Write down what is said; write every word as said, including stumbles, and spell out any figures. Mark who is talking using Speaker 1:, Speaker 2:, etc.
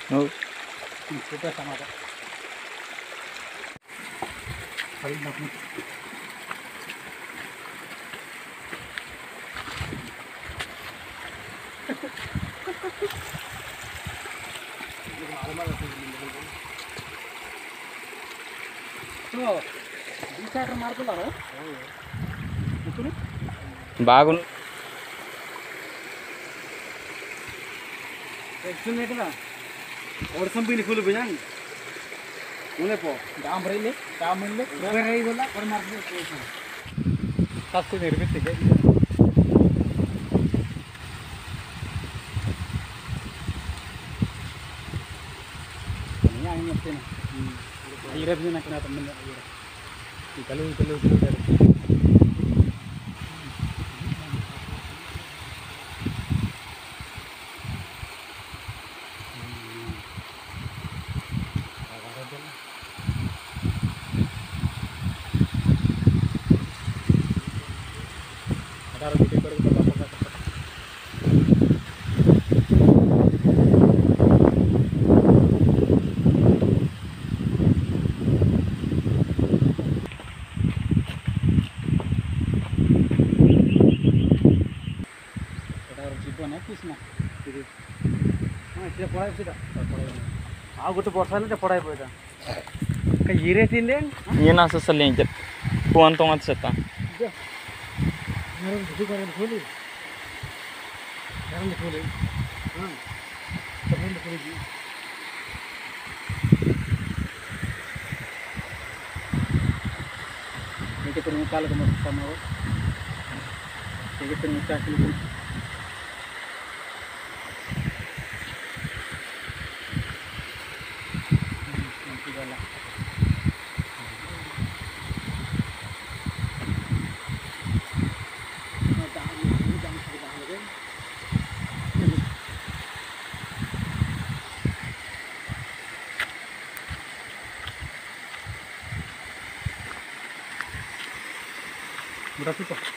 Speaker 1: నువ్వు
Speaker 2: సూపర్ టమాటా మారుతున్నాను
Speaker 1: బాగుంది.
Speaker 2: और संपीनी फूल बुझान उन्हें पो दाम रही दाम मिल ले रही बोला और मार दे सबसे निर्मित है नहीं आएंगे ना ये रब ना करना तो मन ये कलो कलो कलो आ गोटे वर्षा हेल्ले पढ़ाई पड़ा हिरे तीन
Speaker 1: ये ना से सलें जब फोन तो मत सकता
Speaker 2: खोली खोली हाँ खोली कितने निकाल के मत समाओ कितने निकाल के berapa